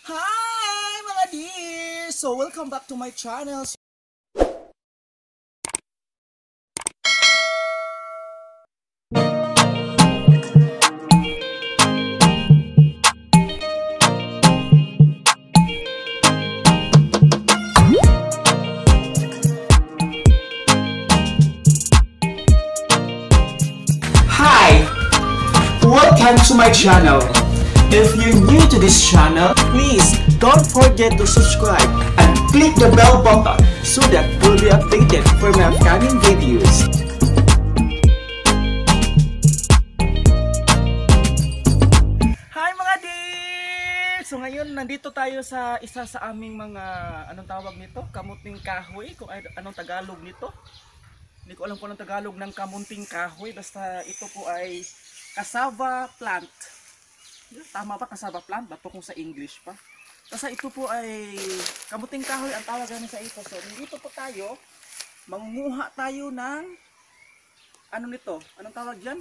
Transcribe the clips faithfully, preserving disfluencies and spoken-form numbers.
Hi mga dear! So welcome back to my channel. Hi! Welcome to my channel. If you're new to this channel, please don't forget to subscribe and click the bell button so that you'll be updated for my upcoming videos. Hi mga dear! So ngayon nandito tayo sa isa sa aming mga, anong tawag nito? Kamuting kahoy, kung ay- anong Tagalog nito. Hindi ko alam kung anong Tagalog ng kamunting kahoy, basta ito po ay cassava plant. Tama ba, cassava plant? Ba't po kung sa English pa? Kasi ito po ay kamuting kahoy ang tawag namin sa ito. So dito po tayo, mangunguha tayo ng ano nito? Anong tawag dyan?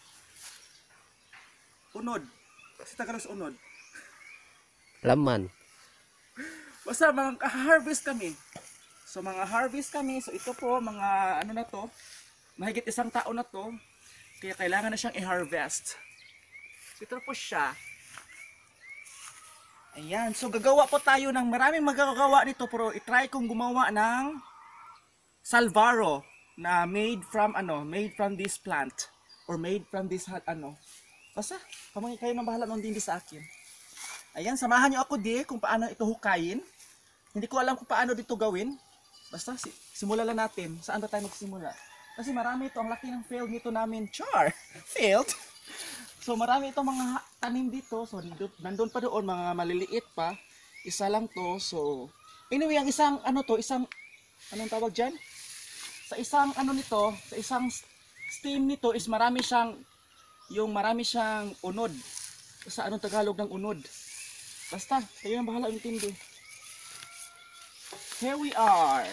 Unod. Kasi Tagalog sa unod. Laman. Basta mga harvest kami. So mga harvest kami. So ito po mga ano na to. Mahigit isang taon na to. Kaya kailangan na siyang i-harvest. So ito po siya. Ayan. So gagawa po tayo ng maraming magagawa nito. Pero itry kong gumawa ng salvaro na made from ano, made from this plant or made from this ano. Basta, kamay kayo nang bahala nung din sa akin. Ayan, samahan niyo ako di kung paano ito hukayin. Hindi ko alam kung paano dito gawin. Basta, si simulan lang natin. Saan ba tayo magsimula? Kasi marami ito, ang laki ng field nito namin. Char! Field? So marami itong mga tanim dito. So nandun pa doon, mga maliliit pa. Isa lang to. So, anyway, ang isang, ano to, isang, anong tawag dyan? Sa isang, ano nito, sa isang stem nito is marami siyang, yung marami siyang unod. Sa anong Tagalog ng unod? Basta, kayo nang bahala intindi. Here we are.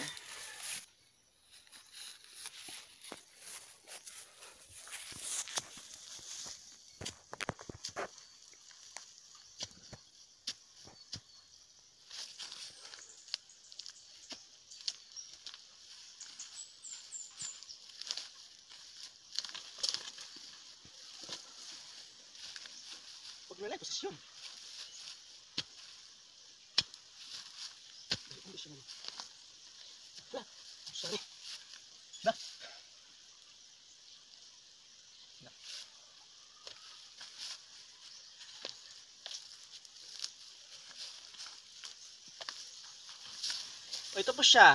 Pagwala yung posisyon. Lah, sorry. Lah. Lah. O, ito po siya.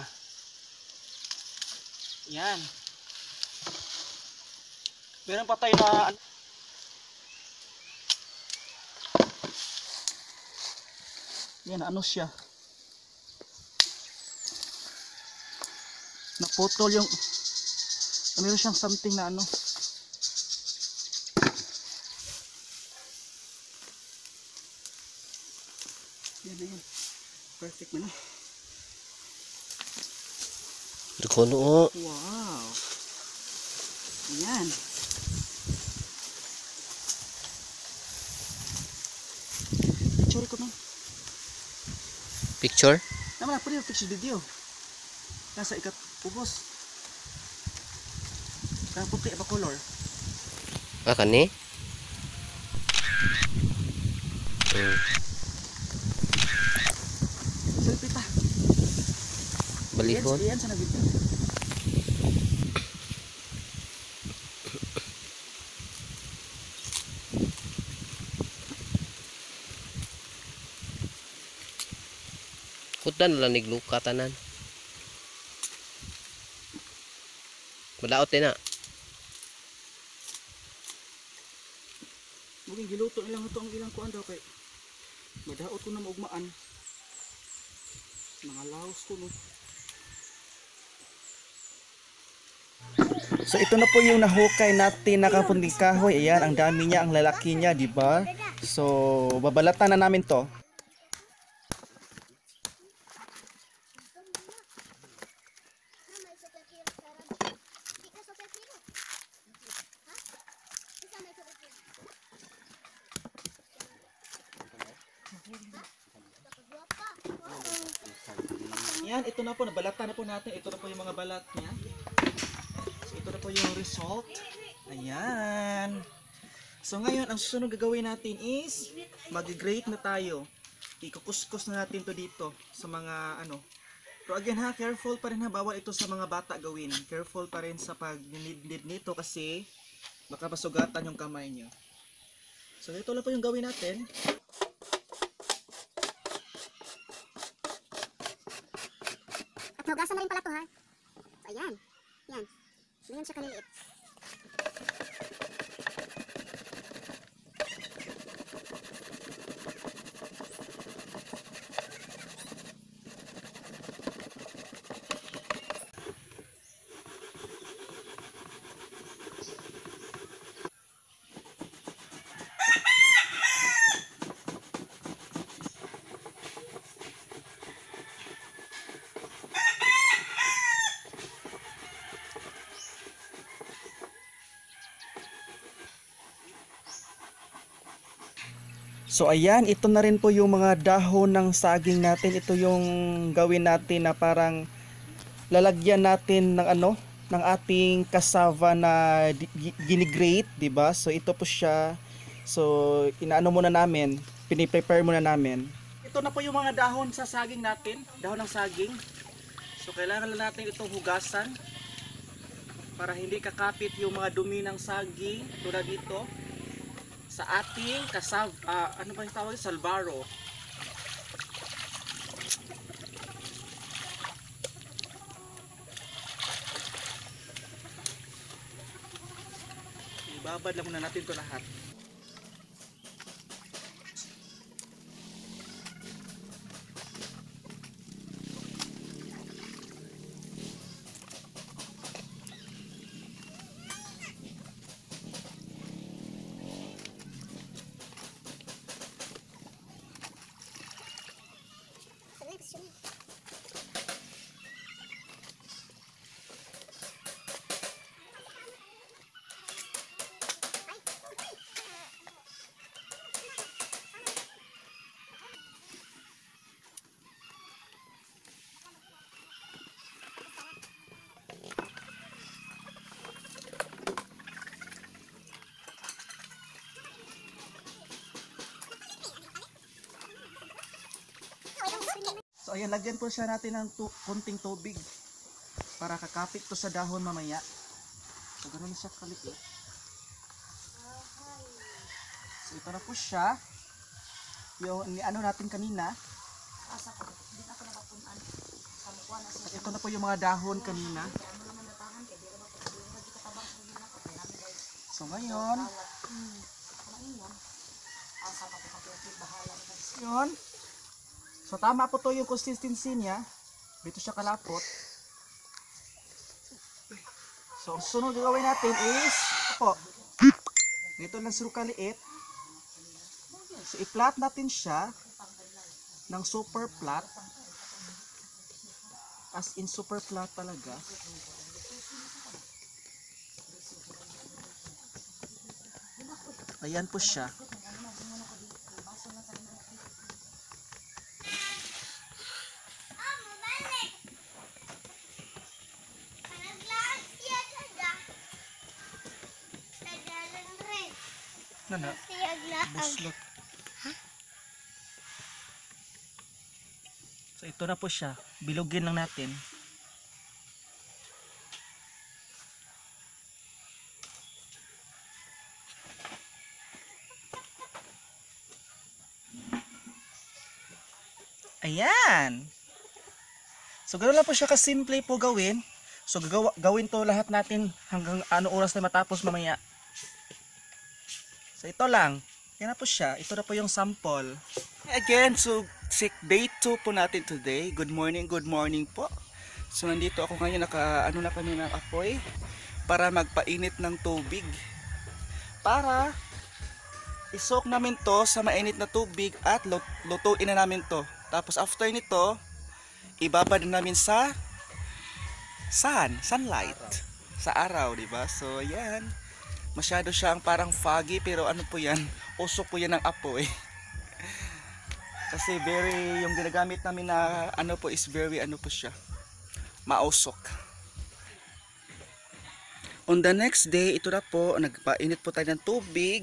Yan. Meron pa tayo na yan, ano siya? Naputol yung meron siyang something na ano. Yan, yan. Perfect na. Dukono. Wow. Yan. Picture ko man. Picture? Naman na, pwede yung picture video. Nasa ikat ubos. Kaya puti ba color? Ah, kani? Hmm. Selfie ta. Balihon? Yan, yan sa nabito. Kutan lang nigluka tanan. Madaot din na. Muging giluto nilang ito ang ilang kuan daw kay madaot ko na maugmaan. Mga laos ko no. So ito na po yung nahukay natin na kapunting kahoy. Ayan, ang dami niya, ang lalaki niya, di ba? So babalatan na namin to. Yan, ito na po, nabalatan na po natin. Ito na po yung mga balat niya. So, ito na po yung result. Ayan. So, ngayon, ang susunod gagawin natin is mag-grate na tayo. Ikukuskus na natin to dito sa mga ano. Pero again ha, careful pa rin ha. Bawal ito sa mga bata gawin. Careful pa rin sa pag-nid nito kasi baka masugatan yung kamay nyo. So, ito lang po yung gawin natin. At hugasan na rin pala to ha. So, ayan. Yan. Ganyan siya kaliliit. So ayan, ito na rin po yung mga dahon ng saging natin. Ito yung gawin natin na parang lalagyan natin ng ano, ng ating cassava na ginigrate, 'di ba? So ito po siya. So inaano muna namin, pini-prepare muna namin. Ito na po yung mga dahon sa saging natin, dahon ng saging. So kailangan lang natin itong hugasan para hindi kakapit yung mga dumi ng saging tulad dito sa ating kasav, uh, ano ba yung tawag? Salvaro. Ibabad lang muna natin ito lahat. So ayan, lagyan po siya natin ng tu konting tubig para kakapit to sa dahon mamaya. So ganoon siya kaliit. So ito na po siya. Yung ano natin kanina. At ito na po yung mga dahon kanina. So ngayon, yun. So tama po to yung consistency niya. Dito siya kalapot. So ang sunod gagawin natin is ito po. Dito lang siro kaliit. So i-flat natin siya ng super flat. As in super flat talaga. Ayan po siya. Nana, buslot. So ito na po siya. Bilugin lang natin. Ayan. So ganoon lang po siya kasimple po gawin. So gagawa, gawin to lahat natin hanggang ano oras na matapos mamaya. So ito lang. Yan na po siya. Ito na po yung sample. Again, so sick day two po natin today. Good morning, good morning po. So nandito ako ngayon, naka ano na kami ng apoy para magpainit ng tubig. Para isok namin to sa mainit na tubig at lutuin na namin to. Tapos after nito, ibabad namin sa sun, sunlight, sa araw, di ba? So yan. Masyado siyang parang foggy pero ano po yan? Usok po yan ng apoy. Kasi very, yung ginagamit namin na ano po is very ano po siya, mausok. On the next day, ito na po, nagpainit po tayo ng tubig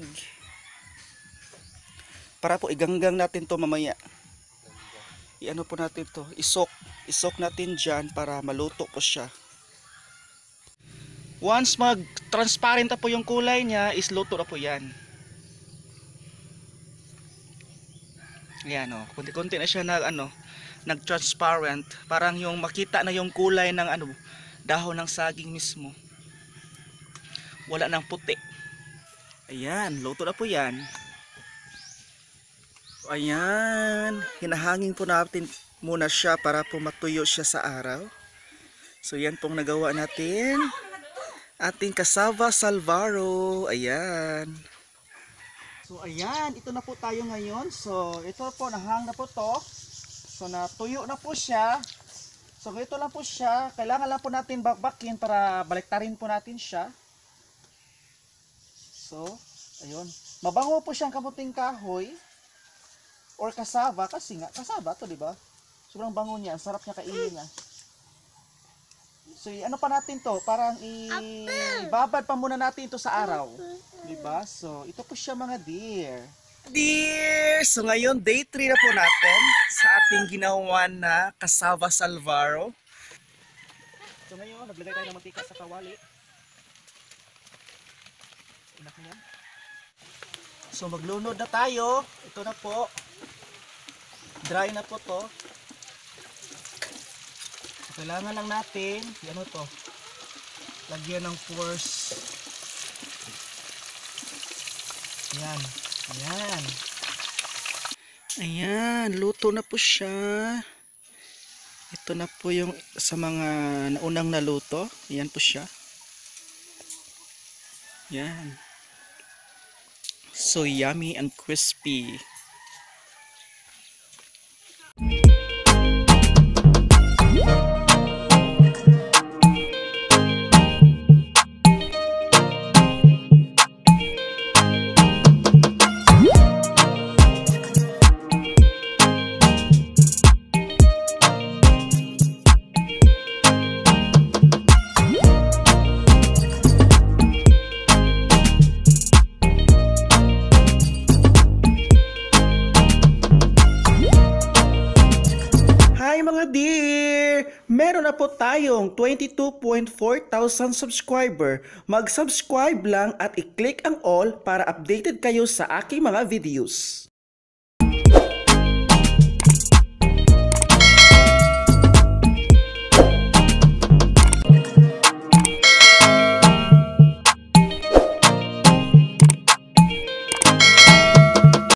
para po iganggang natin to mamaya. I-ano po natin to, isok. Isok natin dyan para maluto po siya. Once mag-transparent na po yung kulay niya, is luto na po yan. Yan o, konti-konti na siya nag, ano, nag-transparent. Parang yung makita na yung kulay ng ano, dahon ng saging mismo. Wala nang puti. Ayan, luto na po yan. Ayan, hinahangin po natin muna siya para po matuyo siya sa araw. So yan pong nagawa natin. Ating cassava salvaro. Ayan. So ayan, ito na po tayo ngayon. So ito po, nahang na po to. So natuyo na po siya. So ito lang po siya. Kailangan lang po natin bakbakin para baliktarin po natin siya. So, ayun. Mabango po siyang kamuting kahoy or cassava kasi nga cassava to, di ba? Sobrang bango niya, ang sarap niya kainin niya. So, ano pa natin to? Parang ibabad pa muna natin ito sa araw, di ba? So, ito po siya mga dear. Dear! So, ngayon day three na po natin sa ating ginawa na cassava salvaro. So, ngayon naglagay tayo ng mantika sa kawali. So maglunod na tayo. Ito na po. Dry na po to. So, kailangan lang natin, ano to, lagyan ng force. Ayan. Ayan. Ayan. Luto na po siya. Ito na po yung sa mga naunang naluto. Ayan po siya. Ayan. So yummy and crispy. Hi mga dear! Meron na po tayong twenty-two point four thousand subscriber. Mag-subscribe lang at i-click ang all para updated kayo sa aking mga videos.